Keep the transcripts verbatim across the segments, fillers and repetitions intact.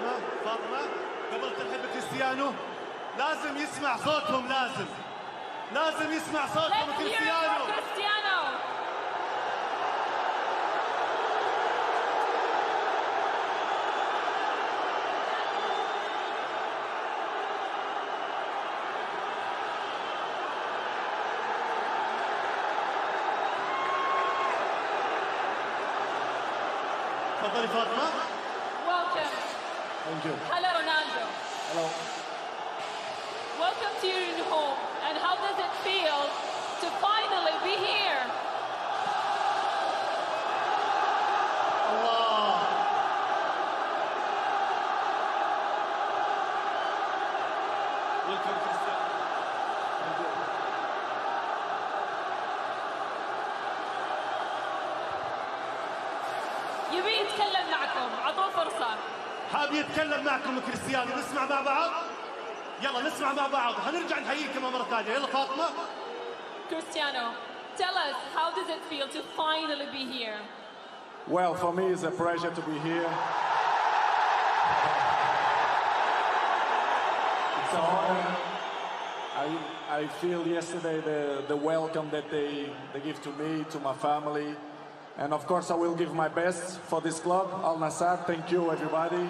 فاطمة فاطمة قبل ترحب كريستيانو لازم يسمع صوتهم لازم لازم يسمع صوتهم كريستيانو. تفضلي فاطمة. Welcome. Thank you. Hello, Ronaldo. Hello. Welcome to your new home. And how does it feel to finally be here? Allah. Welcome, Cristiano. Thank you. يبي يتكلم معكم، عطوه فرصة. حاب يتكلم معكم كريستيانو، نسمع مع بعض؟ يلا نسمع مع بعض، هنرجع نحييكم مرة ثانية، يلا فاطمة. Cristiano, tell us, how does it feel to finally be here? Well, for me, it's a pleasure to be here. It's an honor. I, I feel yesterday the, the welcome that they, they give to me, to my family. And of course, I will give my best for this club, Al Nassr. Thank you, everybody.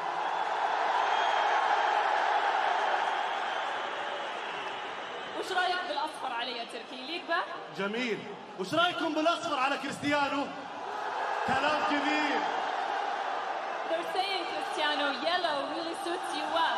وش رايك بالاصفر علي يا تركي؟ ليك به؟ جميل. وش رايكم بالاصفر على كريستيانو؟ كلام كبير. They're saying, Cristiano, yellow really suits you well.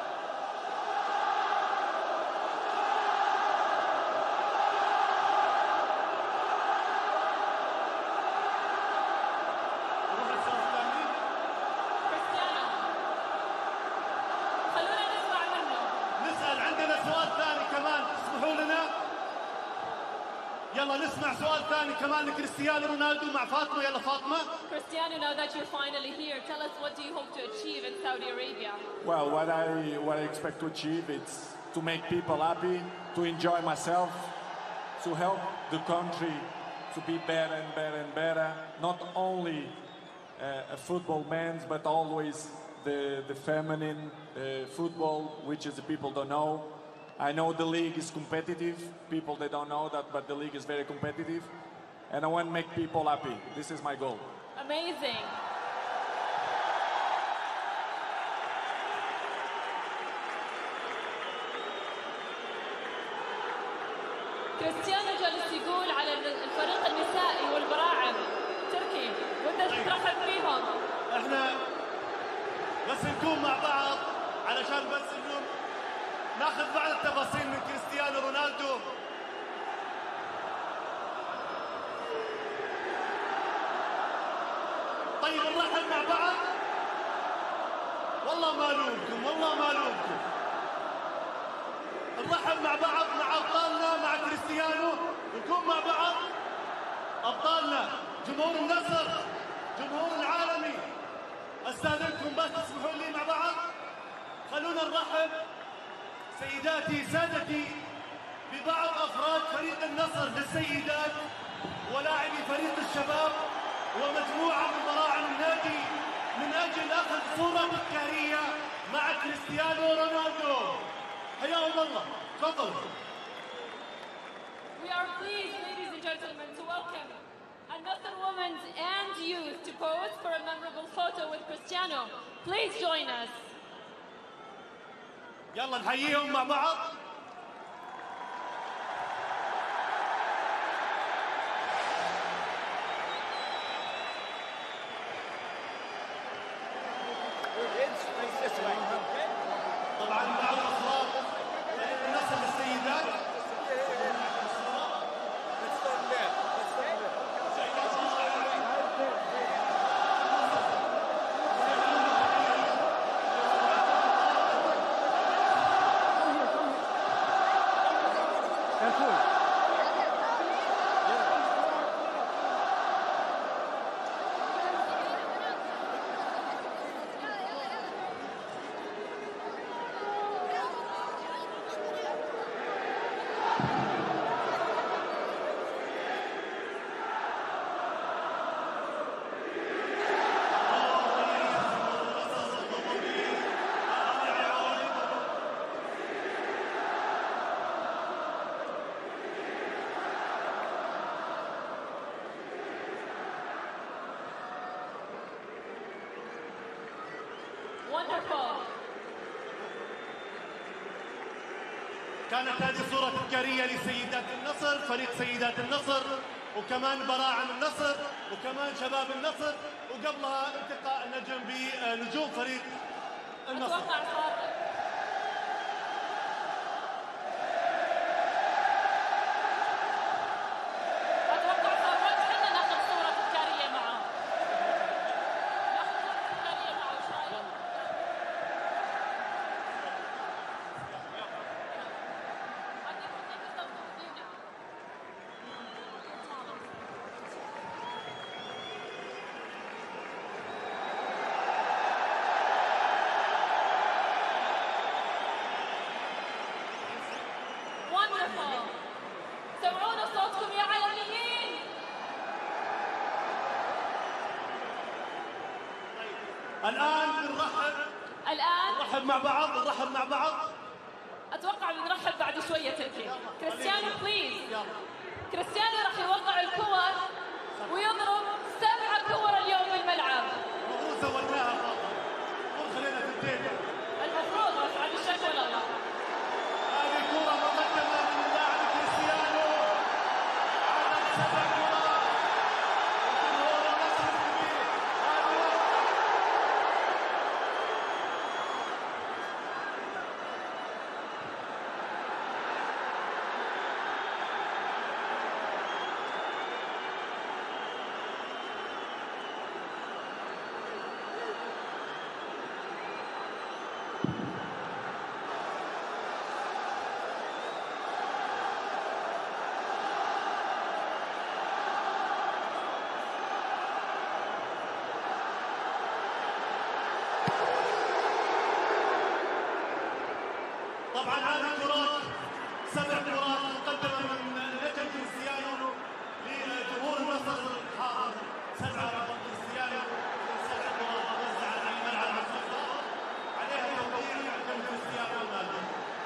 يلا نسمع سؤال ثاني كمان لكريستيانو رونالدو مع فاطمة. يلا فاطمة. Cristiano, now that you're finally here, tell us, what do you hope to achieve in Saudi Arabia? Well, what I what I expect to achieve is to make people happy, to enjoy myself, to help the country to be better and better and better. Not only uh, a football man's, but always the the feminine uh, football, which is the people don't know. I know the league is competitive. People, they don't know that, but the league is very competitive. And I want to make people happy. This is my goal. Amazing. كريستيانو جالس يقول على الفريق النسائي والبراعم. تركي، ودك ترحب فيهم. احنا بس نكون مع بعض علشان بس انه ناخذ بعض التفاصيل من كريستيانو رونالدو. طيب نرحب مع بعض. والله ما لومكم، والله ما لومكم. نرحب مع بعض مع ابطالنا، مع كريستيانو، نكون مع بعض ابطالنا جمهور النصر، جمهور العالمي. استاذنكم بس تسمحوا لي مع بعض. خلونا نرحب سيداتي سادتي ببعض افراد فريق النصر للسيدات ولاعبي فريق الشباب ومجموعه من براعم النادي من اجل اخذ صوره تذكاريه مع كريستيانو رونالدو. حياهم الله. تفضلوا. We are pleased, ladies and gentlemen, to welcome Al-Nassr women and youth to pose for a memorable photo with Cristiano. Please join us. يلا نحييهم مع بعض. طبعا بعض الافراد النصر للسيدات. Wonderful. كانت هذه صورة تذكارية لسيدات النصر، فريق سيدات النصر، وكمان براعم النصر، وكمان شباب النصر، وقبلها التقاء النجم بنجوم فريق النصر. أتوقع خاطئ. أتوقع خاطئ. خلينا ناخذ صورة تذكارية معه. ناخذ صورة تذكارية معه، إيش رأيك؟ Wonderful. سمعونا صوتكم يا عالميين. الآن بنرحب الآن نرحب مع بعض نرحب مع بعض أتوقع بنرحب بعد شوية تركي. كريستيانو بليز. يلا. كريستيانو راح يوقع الكور ويضرب سبع كور اليوم بالملعب. المفروض سويناها خاطر، المفروض خلينا تنتين. المفروض بس عاد الشك ولا الله. هذه كرة مقدمة من اللاعب كريستيانو، عدد سبع كرات، وجمهور النصر الكبير. هذه طبعا هذه كرات، سبع كرات مقدمة من نجم كريستيانو لجمهور النصر الحاضر. سبعة رقم كريستيانو، سبع كرات موزعة على الملعب الخضراء، عليها توقيع نجم كريستيانو رونالدو.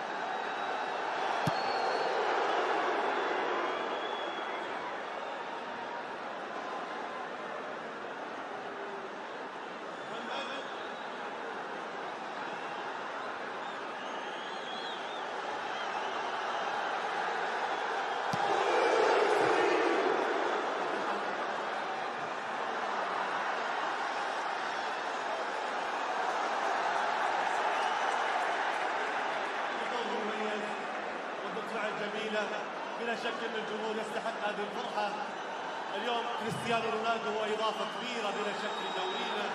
جميلة، بلا شك أن الجمهور يستحق هذه الفرحة. اليوم كريستيانو رونالدو هو إضافة كبيرة بلا شك لدورينا.